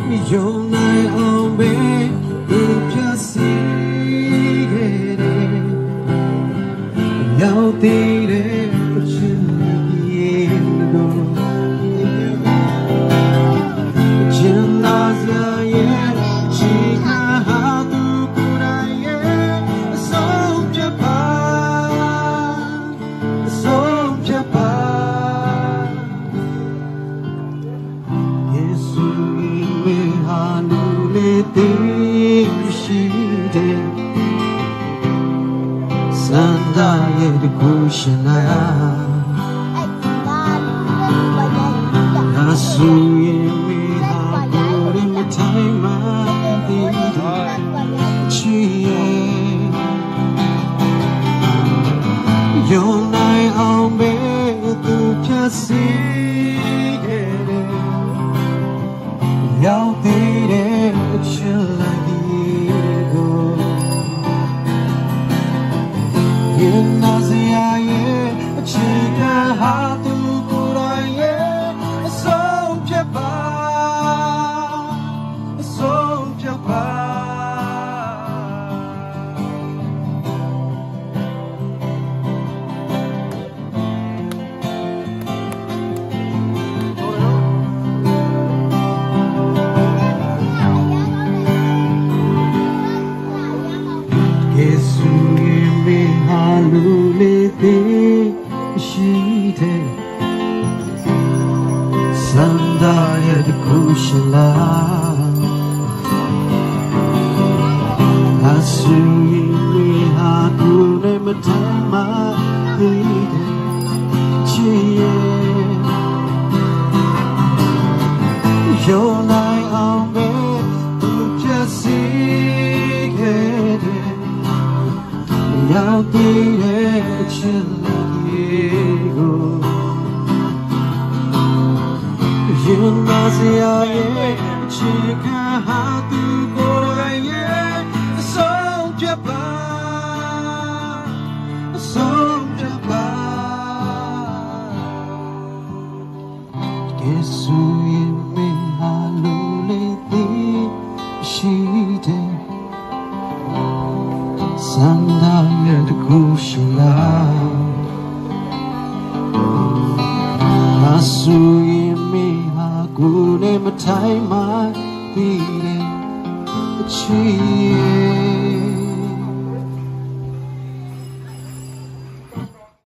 ယုံနိုင်အောင်ပဲသူဖြတ်စီခဲ့တယ်ရောက်သေးတဲ့ချစ်ရေကိုချင်သာစရာရဲ့ချီဟာသူကိုယ်တိုင်ရဲ့အဆုံးဖြတ်ပါအဆုံးဖြတ်ပါယေရှုရဲ့ဟာလူလေးသိရှိတယ်စန္ဒရဲ့တကူရှင်လာနာဆူရဲ့မိဟာကိုယ်မထိုင်မှသိတယ်ချီရဲ့ယုံနိုင်အောင်ပဲသူဖြတ်စီခဲ့တယ်ရောက်သေးတဲ့ချစ်လိုက်ကိုရင်နာစရာရဲ့အခြေခံဟာသူကိုယ်တိုင်ရဲ့အဆုံးဖြတ်ပါအဆုံးဖြတ်ပါယေရှုရဲ့မိဟာလူလေးသိရှိတဲ့စန္ဒရဲ့တကူရှင်လာအဆူရဲ့မိဟာကိုယ်နဲ့မထိုင်မှသိတဲ့ချစ်ရဲ့ယုံနိုင်အောင်ပဲသူဖြတ်စီခဲ့တယ်ရောက်သေးတဲ့ချစ်လေးကိုရင်နာစရာရဲ့အခြေခံဟာသူကိုယ်တိုင်ရဲ့အဆုံးဖြတ်ပါအဆုံးဖြတ်ပါယေရှုရဲ့မိဟာလူလေးသိရှိတယ်စန္ဒရဲ့တကူရှင်လာအဆူရဲ့မိဟာကိုယ်နဲ့မထိုင်မှသိတယ်အချီရဲ့